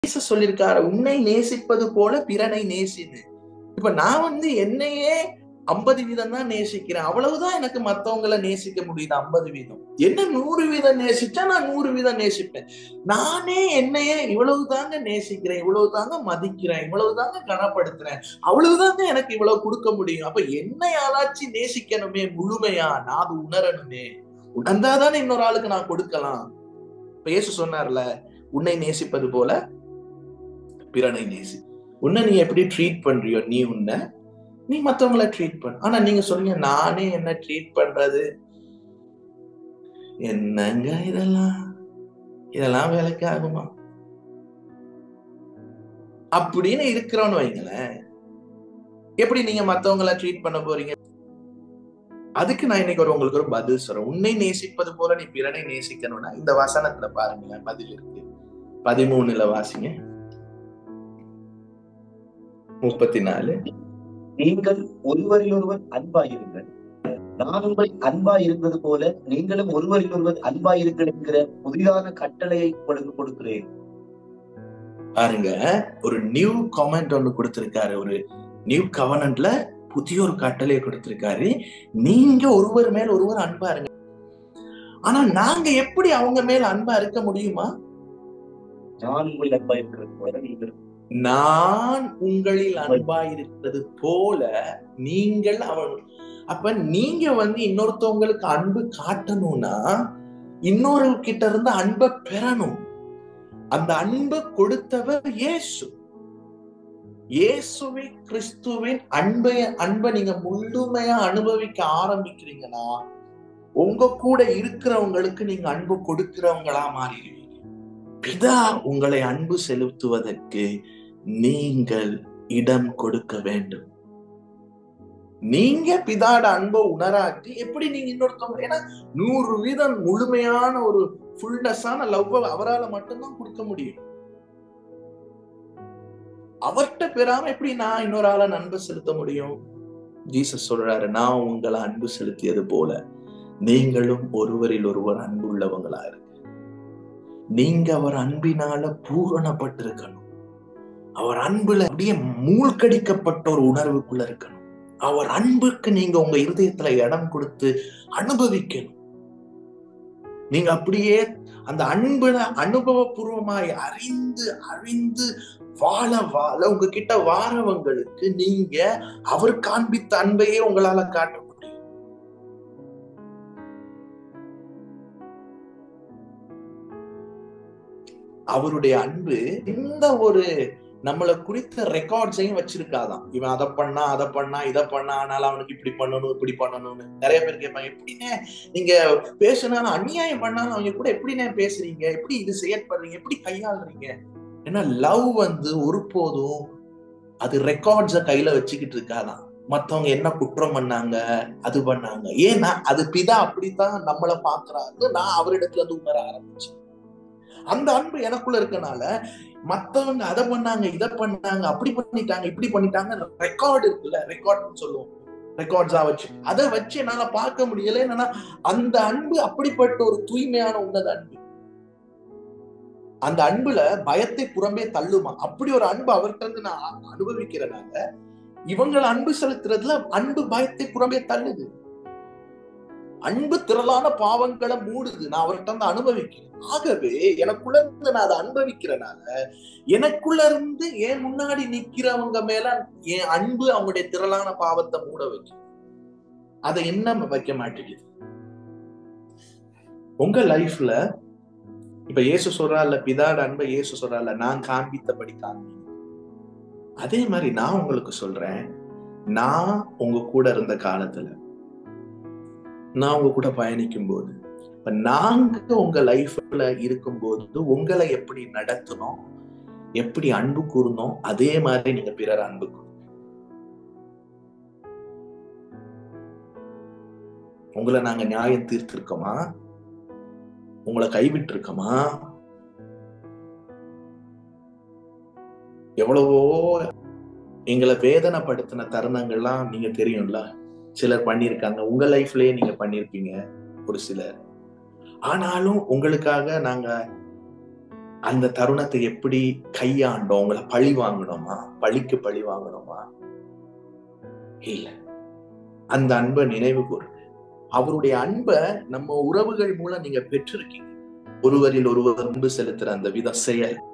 சொல்லியிருக்காரு, உன்னை நேசிப்பது போல பிறனை நேசின்னு. இப்ப நான் என்னையே 50% தான் நேசிக்கிறேன். அவ்வளவுதான் எனக்கு மத்தவங்களை நேசிக்க முடியுது. 50%. என்ன 100% நேசிச்சா நான் 100% நேசிப்பேன். நானே என்னையே இவ்வளவு தாங்க நேசிக்கிறேன், இவ்வளவு தாங்க மதிக்கிறேன், இவ்வளவு தாங்க கனப்படுத்துறேன், அவ்வளவுதாங்க எனக்கு இவ்வளவு கொடுக்க முடியும். அப்ப என்னை ஆளாச்சு நேசிக்கணுமே, முழுமையா நான் அது உணரணுமே. உணர்ந்தாதானே இன்னொரு ஆளுக்கு நான் கொடுக்கலாம். இப்ப இயேசு சொன்னார்ல, உன்னை நேசிப்பது போல பிறனை நேசி. உன்னை நீ எப்படி ட்ரீட் பண்றியோ நீ மத்தவங்களை ட்ரீட் பண்ண. ஆனா நீங்க சொல்றீங்க, நானே என்ன ட்ரீட் பண்றது, என்னங்க இதெல்லாம் வேலைக்கு ஆகுமா அப்படின்னு இருக்கிறோன்னு வைங்களேன். எப்படி நீங்க மத்தவங்களை ட்ரீட் பண்ண போறீங்க? அதுக்கு நான் இன்னைக்கு உங்களுக்கு ஒரு பதில் சொல்றேன். உன்னை நேசிப்பது போல நீ பிறனை நேசிக்கணும்னா இந்த வசனத்துல பாருங்களேன், பதில் இருக்கு. 13 வாசிங்க. 34. நீங்கள் ஒருவரில் ஒருவர் அன்பாயிருங்கள், நான் உங்கள் அன்பாயிருந்தது போல நீங்களும் ஒருவரில் ஒருவர் அன்பாயிருங்கள் என்கிற புதிதான கட்டளையை உங்களுக்கு கொடுக்கிறேன். பாருங்க, ஒரு நியூ கமெண்ட் ஒண்ணு கொடுத்திருக்காரு. ஒரு நியூ கவர்னன்ட்ல புதிய ஒரு கட்டளையை கொடுத்திருக்காரு. நீங்க ஒருவர் மேல் ஒருவர் அன்பா இருங்க. ஆனா நாங்க எப்படி அவங்க மேல் அன்பா இருக்க முடியுமா? நான் உங்களில் அன்பா இருக்கிறது போல நீங்கள், நான் உங்களில் அன்பா இருக்கிறது போல நீங்கள் அவன். அப்ப நீங்க இன்னொருத்தவங்களுக்கு அன்பு காட்டணும்னா இன்னொரு கிட்ட இருந்து அன்பை பெறணும். அந்த அன்பை கொடுத்தவர் இயேசு. இயேசுவை கிறிஸ்துவின் அன்பை நீங்க முழுமையா அனுபவிக்க ஆரம்பிக்கிறீங்கன்னா உங்க கூட இருக்கிறவங்களுக்கு நீங்க அன்பு கொடுக்கிறவங்களா மாறிடுவீங்க. பிதா உங்களை அன்பு செலுத்துவதற்கு நீங்கள் இடம் கொடுக்க வேண்டும். நீங்க பிதாட அன்பை உணராட்டி எப்படி நீங்க இன்னொருத்தவங்க, ஏன்னா 100% முழுமையான ஒரு ஃபுல்னஸான லவ் அவரால் மட்டும்தான் கொடுக்க முடியும். அவர்கிட்ட பெறாம எப்படி நான் இன்னொரு ஆளை அன்பு செலுத்த முடியும்? ஜீசஸ் சொல்றாரு, நான் உங்களை அன்பு செலுத்தியது போல நீங்களும் ஒருவரில் ஒருவர் அன்பு உள்ளவங்களா இருக்கு. நீங்க அவர் அன்பினால பூரணப்பட்டிருக்கணும். அவர் அன்புல அப்படியே மூழ்கடிக்கப்பட்ட ஒரு உணர்வுக்குள்ள இருக்கணும். அவர் அன்புக்கு நீங்க உங்க இருதயத்துல இடம் கொடுத்து அனுபவிக்கணும். நீங்க அப்படியே அந்த அன்புல அனுபவபூர்வமாய் அறிந்து வாழ உங்ககிட்ட வாரவங்களுக்கு நீங்க அவர் காண்பித்த அன்பையே உங்களால காட்ட முடியும். அவருடைய அன்பு எந்த ஒரு நம்மளை குறித்த ரெக்கார்ட்ஸையும் வச்சிருக்காதான். இவன் அதை பண்ணா இதை பண்ணா, ஆனாலும் அவனுக்கு இப்படி பண்ணணும் இப்படி பண்ணணும்னு. நிறைய பேர் கேட்பாங்க, எப்படின்னே நீங்க பேசினாலும் அநியாயம் பண்ணாலும் அவங்க கூட எப்படின்னே பேசுறீங்க, எப்படி இது செயற்படுறீங்க, எப்படி கையாளுறீங்க? ஏன்னா லவ் ஒருபோதும் அது ரெக்கார்ட்ஸ கையில வச்சுக்கிட்டு இருக்காதான். மத்தவங்க என்ன குற்றம் பண்ணாங்க, அது பண்ணாங்க. ஏன்னா அது பிதா அப்படித்தான் நம்மளை பாக்குறாரு. நான் அவரிடத்துல உணர ஆரம்பிச்சேன். அந்த அன்பு எனக்குள்ள இருக்கனால மத்தவங்க அதை பண்ணாங்க இதை பண்ணாங்க அப்படி பண்ணிட்டாங்க இப்படி பண்ணிட்டாங்க ரெக்கார்டு இருக்குல்ல, ரெக்கார்ட்னு சொல்லுவோம், ரெக்கார்ட்ஸா வச்சு அதை வச்சு என்னால பார்க்க முடியல. என்னன்னா அந்த அன்பு அப்படிப்பட்ட ஒரு தூய்மையான உன்னத அன்பு. அந்த அன்புல பயத்தை புறம்பே தள்ளுமா. அப்படி ஒரு அன்பு அவர்கிட்ட இருந்து நான் அனுபவிக்கிறனால இவங்களை அன்பு செலுத்துறதுல அன்பு பயத்தை புறம்பே தள்ளுது. அன்பு திரளான பாவங்களை மூடுது. நான் அவர்கிட்ட இருந்து அனுபவிக்கிறேன். ஆகவே எனக்குள்ள இருந்து நான் அதை அனுபவிக்கிறனால எனக்குள்ள இருந்து என் முன்னாடி நிக்கிறவங்க மேல என் அன்பு அவங்களுடைய திரளான பாவத்தை மூட வைக்கும். அதை என்ன வைக்க மாட்டேங்குது. உங்க லைஃப்ல இப்ப இயேசு சொல்றால, பிதாட அன்பை இயேசு சொல்றால, நான் காண்பித்தபடி காண்பி. அதே மாதிரி நான் உங்களுக்கு சொல்றேன், நான் உங்க கூட இருந்த காலத்துல, நான் உங்க கூட பயணிக்கும் போது, நாங்க உங்க லைஃப்ல இருக்கும்போது உங்களை எப்படி நடத்தணும், எப்படி அன்பு கூறணும், அதே மாதிரி நீங்க பிறர் அன்பு கூறணும். உங்களை நாங்க நியாயம் தீர்த்திருக்கோமா? உங்களை கைவிட்டு இருக்கோமா? எவ்வளவோ எங்களை வேதனைப்படுத்தின தருணங்கள்லாம் நீங்க தெரியும்ல, சிலர் பண்ணியிருக்காங்க. உங்க லைஃப்லயே நீங்க பண்ணிருப்பீங்க ஒரு சிலர். ஆனாலும் உங்களுக்காக நாங்க அந்த தருணத்தை எப்படி கையாண்டோம்? உங்களை பழி வாங்கணுமா? பழிக்கு பழி வாங்கணுமா? இல்ல. அந்த அன்பை நினைவு கூறுங்க. அவருடைய அன்பை நம்ம உறவுகள் மூலம் நீங்க பெற்றிருக்கீங்க. ஒருவரில் ஒருவர் அன்பு செலுத்துற அந்த வித செயல்